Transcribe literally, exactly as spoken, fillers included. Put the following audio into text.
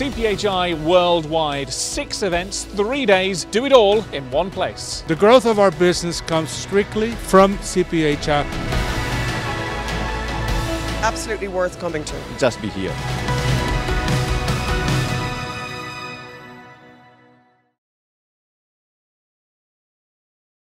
C P H I worldwide. Six events, three days, do it all in one place. The growth of our business comes strictly from C P H I. Absolutely worth coming to. Just be here.